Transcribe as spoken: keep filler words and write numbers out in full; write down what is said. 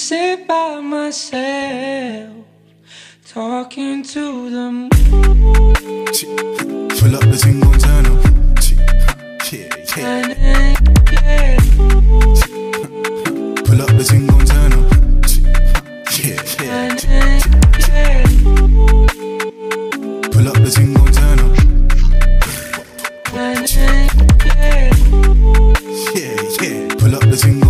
sit by myself, talking to the moon. Pull up the thing, gon' turn up. Yeah, yeah. Pull up the thing, gon' turn up. Yeah, yeah. Pull up the thing, gon' turn up. Yeah, yeah. Pull up the thing.